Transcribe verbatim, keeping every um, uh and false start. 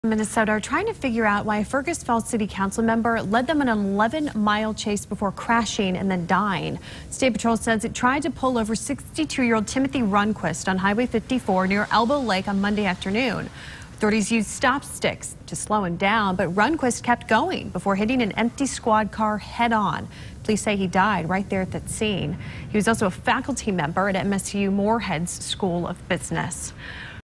Minnesota are trying to figure out why a Fergus Falls City Council member led them an eleven mile chase before crashing and then dying. State Patrol says it tried to pull over sixty-two-year-old Timothy Runquist on Highway fifty-four near Elbow Lake on Monday afternoon. Authorities used stop sticks to slow him down, but Runquist kept going before hitting an empty squad car head-on. Police say he died right there at that scene. He was also a faculty member at M S U Moorhead's School of Business.